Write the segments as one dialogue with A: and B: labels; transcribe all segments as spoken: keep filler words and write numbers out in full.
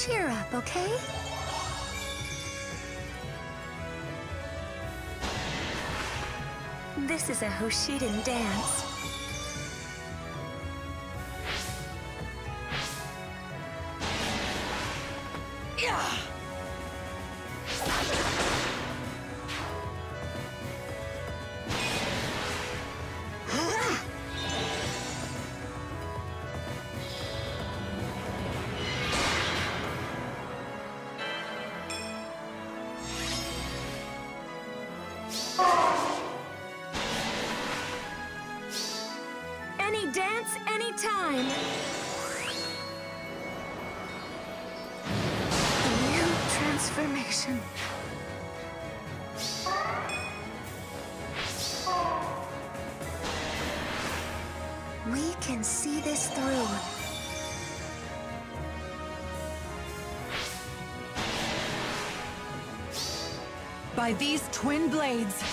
A: Cheer up, okay? This is a Hoshiden dance. Yeah. Any dance, anytime. A new transformation. We can see this through.
B: By these twin blades.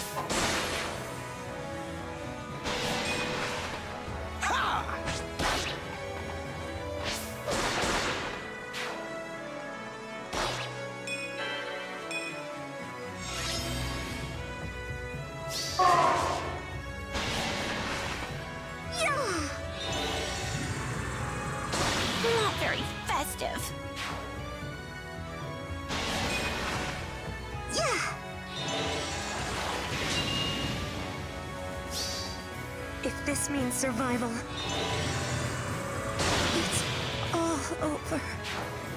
A: Not very festive. Yeah. If this means survival, it's all over.